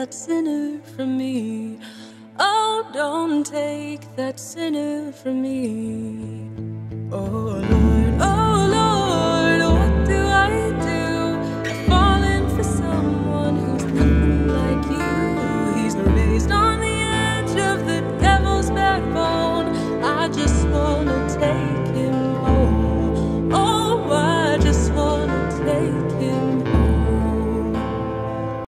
that sinner from me. Oh, don't take that sinner from me. Oh Lord, what do I do? I've fallen for someone who's nothing like you. He's raised on the edge of the devil's backbone. I just wanna take